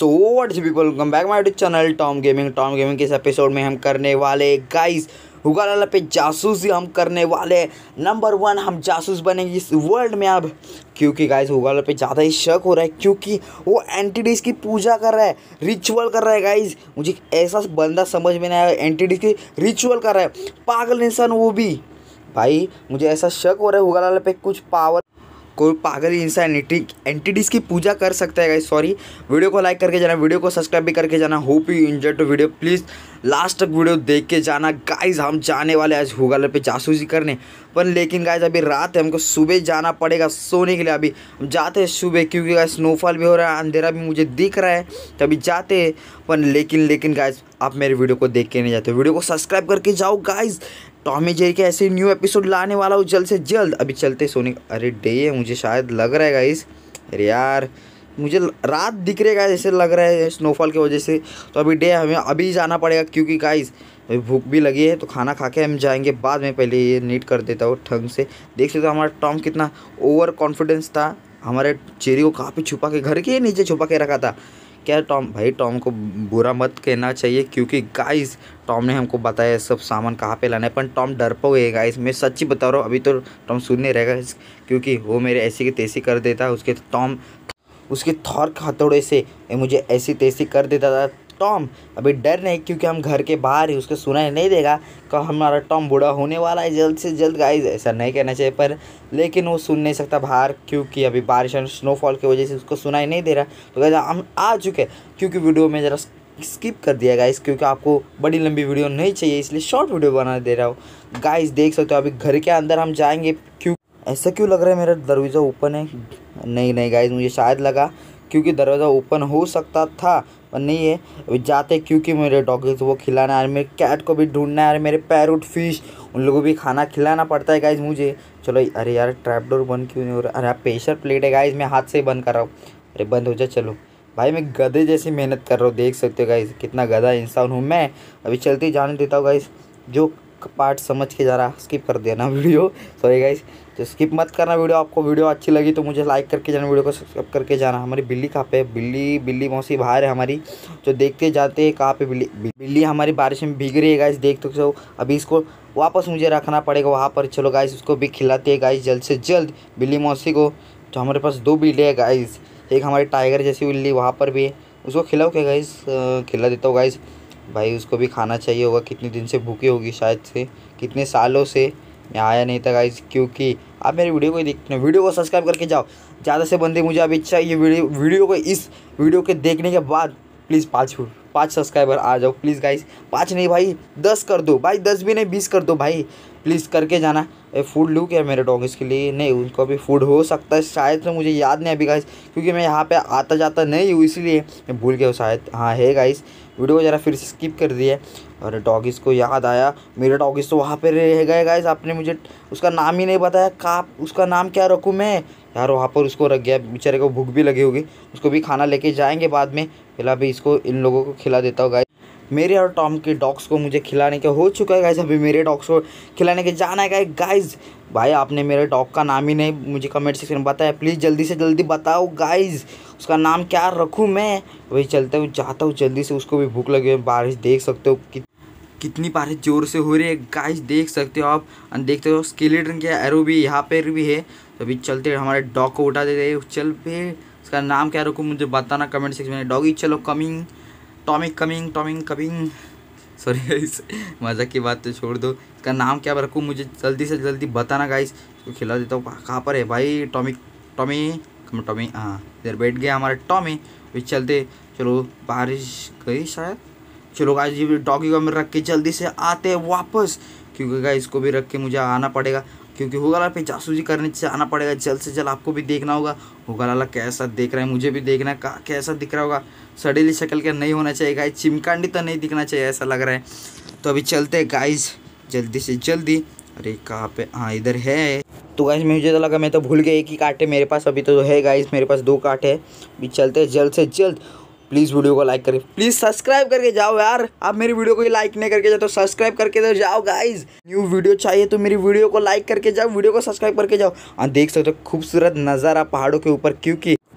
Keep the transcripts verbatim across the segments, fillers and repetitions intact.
So what's people, welcome back my YouTube channel Tom gaming. Tom gaming के इस episode में हम करने वाले गाइस हुगा लाला पे जासूसी हम करने वाले। नंबर वन हम जासूस बनेंगे इस वर्ल्ड में अब, क्योंकि गाइस हुगा लाला पे ज़्यादा ही शक हो रहा है, क्योंकि वो एंटिटीज की पूजा कर रहा है, रिचुअल कर रहा है। गाइस मुझे ऐसा बंदा समझ में नहीं आया, एंटिटीज की रिचुअल कर रहा है, पागल इंसान वो भी। भाई मुझे ऐसा शक हो रहा है हुगा लाला पे कुछ पावर, कोई पागल इंसान एंटिटीज की पूजा कर सकता है। गाइस सॉरी, वीडियो को लाइक करके जाना, वीडियो को सब्सक्राइब भी करके जाना। Hope you enjoy to video, please last तक वीडियो देख के जाना। गाइस हम जाने वाले आज हुगा लाला पे जासूसी करने, पर लेकिन गाइस अभी रात है, हमको सुबह जाना पड़ेगा सोने के लिए। अभी हम जाते हैं सुबह, क्योंकि गाइस स्नोफॉल भी हो रहा है, अंधेरा भी मुझे दिख रहा है, तभी जाते हैं। पर लेकिन लेकिन गाइस आप मेरे वीडियो को देख के नहीं जाते, वीडियो को सब्सक्राइब करके जाओ। गाइस टॉम एंड जेरी के ऐसे न्यू एपिसोड लाने वाला हूँ जल्द से जल्द। अभी चलते सोने। अरे डे है, मुझे शायद लग रहा है गाइस, अरे यार मुझे रात दिख रही है गाइस, ऐसे लग रहा है स्नोफॉल की वजह से। तो अभी डे हमें अभी जाना पड़ेगा, क्योंकि गाइस भूख भी लगी है, तो खाना खा के हम जाएंगे बाद में। पहले ये नीट कर देता हूँ ढंग से। देख सकते हो हमारा टॉम कितना ओवर कॉन्फिडेंस था, हमारे जेरी को काफ़ी छुपा के घर के नीचे छुपा के रखा था। क्या टॉम, भाई टॉम को बुरा मत कहना चाहिए, क्योंकि गाइस टॉम ने हमको बताया सब सामान कहाँ पे लाना है, पर टॉम डरपोक है गाइस, मैं सच्ची बता रहा हूँ। अभी तो टॉम सुन नहीं रहेगा, क्योंकि वो मेरे ऐसी की तैसी कर देता है। उसके टॉम उसके थौर हथौड़े से मुझे ऐसी तैसी कर देता था टॉम। अभी डर नहीं, क्योंकि हम घर के बाहर ही, उसको सुनाई नहीं देगा कि हमारा टॉम बूढ़ा होने वाला है जल्द से जल्द। गाइस ऐसा नहीं कहना चाहिए, पर लेकिन वो सुन नहीं सकता बाहर, क्योंकि अभी बारिश और स्नोफॉल की वजह से उसको सुनाई नहीं दे रहा। तो गाइस हम आ चुके, क्योंकि वीडियो में ज़रा स्किप कर दिया गाइस, क्योंकि आपको बड़ी लंबी वीडियो नहीं चाहिए, इसलिए शॉर्ट वीडियो बना दे रहा हूँ। गाइस देख सकते हो अभी घर के अंदर हम जाएंगे। क्यों ऐसा क्यों लग रहा है मेरा दरवाज़ा ओपन है? नहीं नहीं गाइस, मुझे शायद लगा क्योंकि दरवाज़ा ओपन हो सकता था, पर नहीं है। अभी जाते, क्योंकि मेरे डॉगी को वो खिलाना है, मेरे कैट को भी ढूंढना है, मेरे पैरोट फिश उन लोगों को भी खाना खिलाना पड़ता है गाइस मुझे। चलो, अरे यार ट्रैप डोर बंद क्यों नहीं हो रहा? अरे प्रेशर प्लेट है गाइस, मैं हाथ से ही बंद कर रहा हूँ। अरे बंद हो जाए। चलो भाई, मैं गधे जैसी मेहनत कर रहा हूँ, देख सकते हो गाइस कितना गधा इंसान हूँ मैं। अभी चलते ही जाने देता हूँ गाइस, जो पार्ट समझ के जा रहा स्किप कर देना वीडियो, सॉरी गाइस, तो स्किप मत करना वीडियो। आपको वीडियो अच्छी लगी तो मुझे लाइक करके जाना, वीडियो को सब्सक्राइब करके जाना। हमारी बिल्ली कहाँ पे है? बिल्ली बिल्ली मौसी बाहर है हमारी, तो देखते जाते हैं कहाँ पे बिल्ली बिल्ली हमारी बारिश में भीग रही है गाइस, देख तो सो। अभी इसको वापस मुझे रखना पड़ेगा वहाँ पर। चलो गाइस, उसको भी खिलाते हैं गाइस जल्द से जल्द बिल्ली मौसी को। तो हमारे पास दो बिल्ली है गाइस, एक हमारी टाइगर जैसी बिल्ली वहाँ पर भी है, उसको खिलाओ क्या गाइस? खिला देता हूँ गाइस। भाई उसको भी खाना चाहिए होगा, कितने दिन से भूखी होगी, शायद से कितने सालों से मैं आया नहीं था गाइस। क्योंकि आप मेरी वीडियो को देखते हैं, वीडियो को सब्सक्राइब करके जाओ। ज़्यादा से बंदे मुझे अभी चाहिए वीडियो वीडियो को इस वीडियो के देखने के बाद प्लीज़ पाँच पाँच सब्सक्राइबर आ जाओ प्लीज़ गाइस। पाँच नहीं भाई, दस कर दो भाई, दस भी नहीं बीस कर दो भाई, प्लीज़ करके जाना। ए फूड लूँ क्या मेरे डॉग्स के लिए? नहीं, उनको अभी फूड हो सकता है शायद, तो मुझे याद नहीं अभी गाइस, क्योंकि मैं यहाँ पे आता जाता नहीं हूँ, इसलिए मैं भूल गया हूँ शायद। हाँ है गाइस, वीडियो को ज़रा फिर से स्किप कर दिया। और डॉगिस को याद आया, मेरे डॉगिस तो वहाँ पे रह गए गाइस। आपने मुझे उसका नाम ही नहीं बताया, का उसका नाम क्या रखूँ मैं यार? वहाँ पर उसको रख गया, बेचारे को भूख भी लगी होगी, उसको भी खाना लेके जाएंगे बाद में। पहले अभी इसको इन लोगों को खिला देता हूँ गाइस। मेरे और टॉम के डॉग्स को मुझे खिलाने का हो चुका है गाइस, अभी मेरे डॉग्स को खिलाने के जाना है गाइस। भाई आपने मेरे डॉग का नाम ही नहीं मुझे कमेंट सेक्शन में बताया, प्लीज़ जल्दी से जल्दी बताओ गाइस, उसका नाम क्या रखूँ मैं? वही चलता हूँ, जाता हूँ जल्दी से, उसको भी भूख लगी है। बारिश देख सकते हो कि कितनी बारिश ज़ोर से हो रही है गाइस, देख सकते हो आप। देखते हो स्केलेटन के एरो भी यहाँ पर भी है। तो अभी चलते हमारे डॉग को उठा देते, चल पे उसका नाम क्या रखूँ मुझे बताना कमेंट सेक्शन में। डॉगी चलो coming, Tommy coming, Tommy coming, sorry guys मज़ाक की बात तो छोड़ दो। इसका नाम क्या रखूँ मुझे जल्दी से जल्दी बताना गाइस, इसको खिला देता हूँ। कहाँ पर है भाई? टॉमी टॉमी टॉमी हाँ इधर बैठ गया हमारा टॉमी। भी चलते, चलो बारिश गई शायद। चलो गाइस ये डॉगी को हम रख के जल्दी से आते हैं वापस, क्योंकि गाइस इसको भी रख के मुझे आना पड़ेगा, क्योंकि हुगा लाला पे जासूसी करने से आना पड़ेगा जल्द से जल्द। आपको भी देखना होगा हुगा लाला कैसा देख रहा है, मुझे भी देखना है कैसा दिख रहा होगा। सड़ेली शक्ल का नहीं होना चाहिए गाइस, चिमकांडी तो नहीं दिखना चाहिए, ऐसा लग रहा है। तो अभी चलते हैं गाइस जल्दी से जल्दी। अरे कहाँ पे? हाँ इधर है। तो गाइस मुझे तो लगा, मैं तो भूल गया एक ही कांटे मेरे पास, अभी तो है गाइस मेरे पास दो कांटे हैं। अभी चलते हैं जल्द से जल्द। प्लीज़ वीडियो को लाइक करें, प्लीज़ सब्सक्राइब करके जाओ यार। आप मेरी वीडियो को ही लाइक नहीं करके जाओ तो सब्सक्राइब करके तो जाओ गाइज। न्यू वीडियो चाहिए तो मेरी वीडियो को लाइक करके जाओ, वीडियो को सब्सक्राइब करके जाओ। हाँ देख सकते हो खूबसूरत नज़ारा पहाड़ों के ऊपर, क्योंकि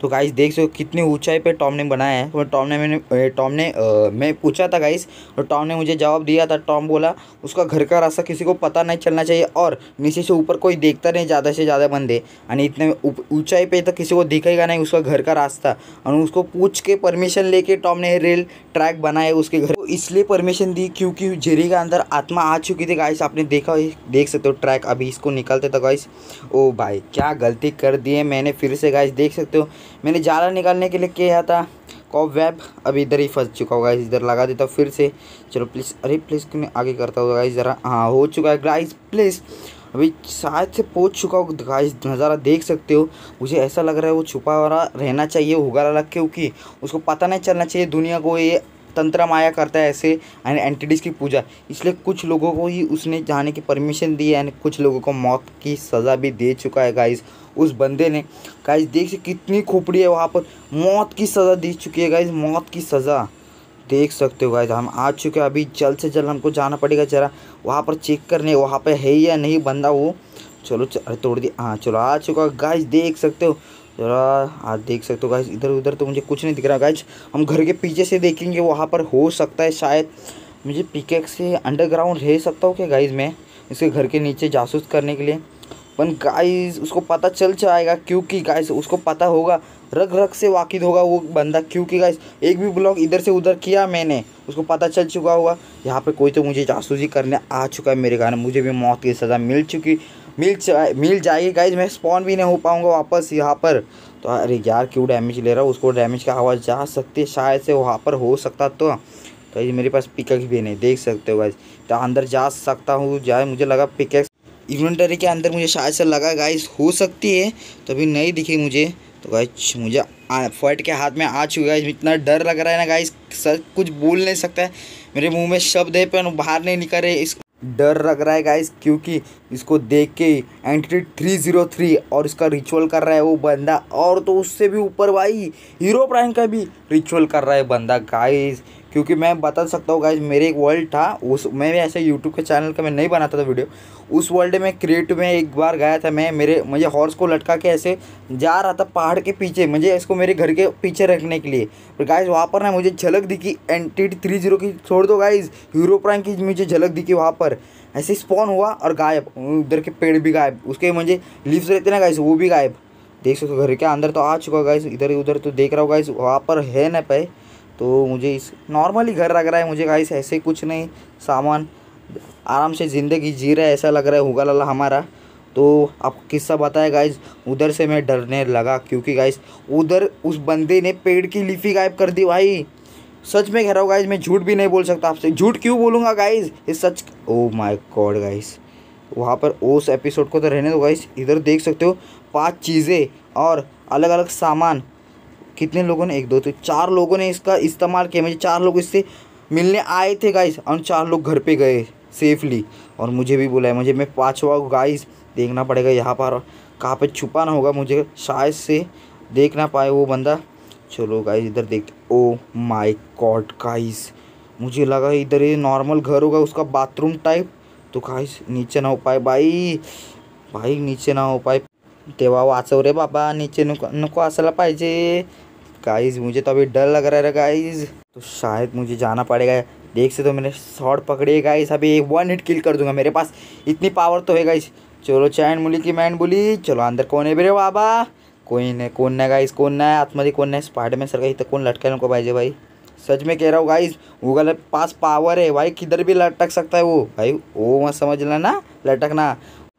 तो गाइस देख सकते हो कितनी ऊंचाई पे टॉम ने बनाया है। तो टॉम ने मैंने टॉम ने आ, मैं पूछा था गाइस, तो टॉम ने मुझे जवाब दिया था। टॉम बोला उसका घर का रास्ता किसी को पता नहीं चलना चाहिए और नीचे से ऊपर कोई देखता नहीं ज़्यादा से ज़्यादा बंदे, यानी इतने ऊंचाई पे तो किसी को दिखेगा नहीं उसका घर का रास्ता। और उसको पूछ के परमिशन लेके टॉम ने रेल ट्रैक बनाया उसके घर। तो इसलिए परमिशन दी क्योंकि जेरी के अंदर आत्मा आ चुकी थी गाइस। आपने देखा देख सकते हो ट्रैक, अभी इसको निकालते था गाइस। ओ भाई क्या गलती कर दी है मैंने फिर से गाइस। देख सकते हो मैंने जाला निकालने के लिए किया था कॉब वेब, अभी इधर ही फंस चुका होगा। इधर लगा देता हूँ फिर से। चलो प्लीज़, अरे प्लीज़ क्यों आगे करता होगा गाइस ज़रा। हाँ हो चुका है गाइस, प्लीज़ अभी शायद से पहुँच चुका हो गाइस। नज़ारा देख सकते हो, मुझे ऐसा लग रहा है वो छुपा हुआ रहना चाहिए हुगारा रख के, क्योंकि उसको पता नहीं चलना चाहिए दुनिया को ये तंत्र माया करता है ऐसे एंड एंटिटीज की पूजा। इसलिए कुछ लोगों को ही उसने जाने की परमिशन दी है एंड कुछ लोगों को मौत की सज़ा भी दे चुका है गाइस उस बंदे ने। गाइस देख से कितनी खोपड़ी है वहाँ पर, मौत की सज़ा दे चुकी है गाइस, मौत की सज़ा देख सकते हो गाइस। हम आ चुके हैं, अभी जल्द से जल्द हमको जाना पड़ेगा जरा वहाँ पर चेक करने वहाँ पर है या नहीं बंदा वो। चलो अरे तोड़ दिया, हाँ चलो आ चुका गाइस देख सकते हो। जरा आप देख सकते हो गाइस, इधर उधर तो मुझे कुछ नहीं दिख रहा गाइस। हम घर के पीछे से देखेंगे, वहाँ पर हो सकता है शायद मुझे पिकेक्स से अंडरग्राउंड रह सकता हूँ क्या गाइस मैं इसके घर के नीचे जासूस करने के लिए। पर गाइस उसको पता चल जाएगा क्योंकि गाइस उसको पता होगा, रग रग से वाकिफ होगा वो बंदा, क्योंकि गाइस एक भी ब्लॉग इधर से उधर किया मैंने उसको पता चल चुका होगा यहाँ पे कोई तो मुझे जासूसी करने आ चुका है मेरे कारण। मुझे भी मौत की सज़ा मिल चुकी मिल मिल जाएगी गाइस। मैं स्पॉन भी नहीं हो पाऊँगा वापस यहाँ पर। तो अरे यार क्यों डैमेज ले रहा हूँ, उसको डैमेज का आवाज़ जा सकती है शायद से वहाँ पर हो सकता। तो गाइस मेरे पास पिकेक्स भी नहीं देख सकते हो गाइस, तो अंदर जा सकता हूँ जाए, मुझे लगा पिकेक्स इन्वेंटरी के अंदर मुझे शायद से लगा गाइस हो सकती है, तो अभी नहीं दिखी मुझे। तो गाइस मुझे फट के हाथ में आ चुका है, इतना डर लग रहा है ना गाइस, सर कुछ बोल नहीं सकता है, मेरे मुंह में शब्द है पर बाहर नहीं निकल रहे। इस डर लग रहा है गाइस क्योंकि इसको देख के एंटिटी थ्री ज़ीरो थ्री और इसका रिचुअल कर रहा है वो बंदा, और तो उससे भी ऊपर भाई हीरो प्राइम का भी रिचुअल कर रहा है बंदा गाइस। क्योंकि मैं बता सकता हूँ गाइस, मेरे एक वर्ल्ड था उस, मैं भी ऐसे यूट्यूब के चैनल का मैं नहीं बनाता था वीडियो, उस वर्ल्ड में क्रिएटिव में एक बार गया था मैं। मेरे मुझे हॉर्स को लटका के ऐसे जा रहा था पहाड़ के पीछे, मुझे इसको मेरे घर के पीछे रखने के लिए। पर गाइस वहाँ पर ना मुझे झलक दिखी एंटिटी थ्री जीरो की, छोड़ दो गाइस हीरो प्राइम की मुझे झलक दिखी वहाँ पर। ऐसे स्पॉन हुआ और गायब, उधर के पेड़ भी गायब, उसके मुझे लीव्स रहते ना गाइस वो भी गायब। देख सकते हो घर के अंदर तो आ चुका गाइस, इधर उधर तो देख रहा हूँ गाइस वहाँ पर है ना पे। तो मुझे इस नॉर्मली घर लग रहा है मुझे गाइस, ऐसे कुछ नहीं, सामान आराम से ज़िंदगी जी रहा है ऐसा लग रहा है हुगा लाला हमारा। तो आपको किस्सा बताया गाइस, उधर से मैं डरने लगा क्योंकि गाइस उधर उस बंदे ने पेड़ की लीफी गायब कर दी भाई। सच में कह रहा हूँ गाइस, मैं झूठ भी नहीं बोल सकता आपसे, झूठ क्यों बोलूँगा गाइस, ये सच। ओ माय गॉड गाइस वहाँ पर उस एपिसोड को तो रहने दो गाइस। इधर देख सकते हो पांच चीज़ें और अलग अलग सामान, कितने लोगों ने, एक दो तो चार लोगों ने इसका इस्तेमाल किया। मुझे चार लोग इससे मिलने आए थे गाइस और चार लोग घर पे गए सेफली, और मुझे भी बुलाया, मुझे मैं पाँचवा गाइस देखना पड़ेगा यहाँ पर कहाँ पे छुपा ना होगा, मुझे शायद से देख ना पाए वो बंदा। चलो गाइस इधर देखते। ओ माय गॉड गाइस मुझे लगा इधर ये नॉर्मल घर होगा उसका बाथरूम टाइप, तो गाइस नीचे ना हो पाए भाई, भाई नीचे ना हो पाए, तेव्हा वाचव रे बाबा, नीचे नको नको असायला पाहिजे गाइस। मुझे तो अभी डर लग रहा है गाइस, तो शायद मुझे जाना पड़ेगा। देख से तो मैंने शॉट पकड़ी है गाइस, अभी वन हिट किल कर दूंगा, मेरे पास इतनी पावर तो है गाइस। चलो चैन मुली की मैन बोली, चलो अंदर कोण आहे रे बाबा, कोई नाही कोण नाही गाइस, कोण नाही आतमध्ये, कोण नाही स्पायडरमॅन सारखा इथं कोण लटकायला नको पाहिजे भाई, सच में कह रहा हूँ गाइस गूगल के पास पावर है भाई, किधर भी लटक सकता है वो भाई, वो मत समझ लेना लटकना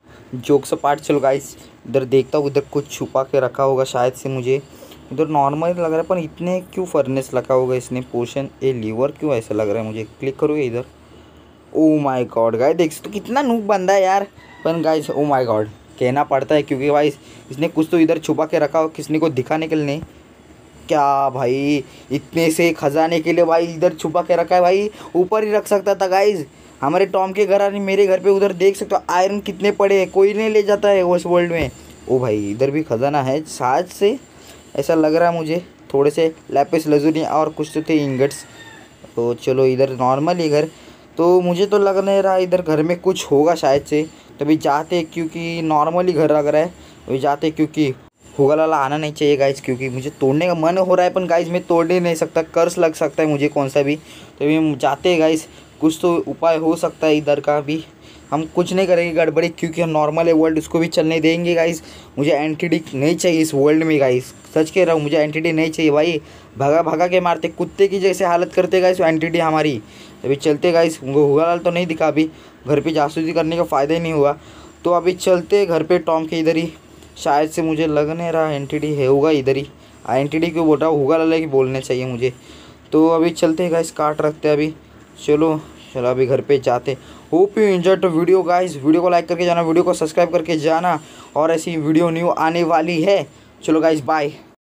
जोक से पार्ट। चलो गाइस इधर देखता हूँ, उधर कुछ छुपा के रखा होगा शायद से, मुझे इधर नॉर्मल लग रहा है पर इतने क्यों फर्नेस लगा होगा इसने, पोशन ए लीवर क्यों ऐसा लग रहा है मुझे। क्लिक करोगे इधर, ओ माय गॉड गाइस देख तो कितना नूब बंदा है यार, पर गाइस ओ माय गॉड कहना पड़ता है क्योंकि भाई इसने कुछ तो इधर छुपा के रखा हो किसी को दिखाने के लिए नहीं क्या भाई, इतने से खजाने के लिए भाई इधर छुपा के रखा है भाई, ऊपर ही रख सकता था गाइस। हमारे टॉम के घर आ मेरे घर पे उधर देख सकते हो आयरन कितने पड़े हैं, कोई नहीं ले जाता है उस वर्ल्ड में। ओ भाई इधर भी खजाना है शायद से, ऐसा लग रहा है मुझे, थोड़े से लैपिस लजुनी और कुछ तो थे इंगट्स। तो चलो इधर नॉर्मल ही घर, तो मुझे तो लग नहीं रहा इधर घर में कुछ होगा शायद से, तभी जाते क्योंकि नॉर्मली घर लग रहा है, वही जाते क्योंकि हुगा लाला आना नहीं चाहिए गाइस, क्योंकि मुझे तोड़ने का मन हो रहा है, पर गाइस मैं तोड़ ही नहीं सकता, कर्स लग सकता है मुझे कौन सा भी। तो अभी हम जाते हैं गाइस, कुछ तो उपाय हो सकता है इधर का भी। हम कुछ नहीं करेंगे गड़बड़ी, क्योंकि हम नॉर्मल है वर्ल्ड, उसको भी चलने देंगे गाइस। मुझे एंटीडी नहीं चाहिए इस वर्ल्ड में गाइस, सच कह रहा हूँ, मुझे एंटीडी नहीं चाहिए भाई। भगा भगा के मारते, कुत्ते की जैसे हालत करते गाइस वो एंटीडी हमारी। अभी चलते गाइस, हुगा लाल तो नहीं दिखा अभी, घर पे जासूसी करने का फ़ायदा ही नहीं हुआ। तो अभी चलते घर पे टॉम के इधर ही, शायद से मुझे लग नहीं रहा एंटीडी है, होगा इधर ही। एंटीडी क्यों बोल रहा हूँ, हुगा लाला की बोलने चाहिए मुझे। तो अभी चलते गाइस, काट रखते अभी। चलो चलो अभी घर पे जाते। Hope you enjoy the video guys, video को लाइक करके जाना, वीडियो को सब्सक्राइब करके जाना, और ऐसी वीडियो न्यू आने वाली है। चलो गाइस बाय।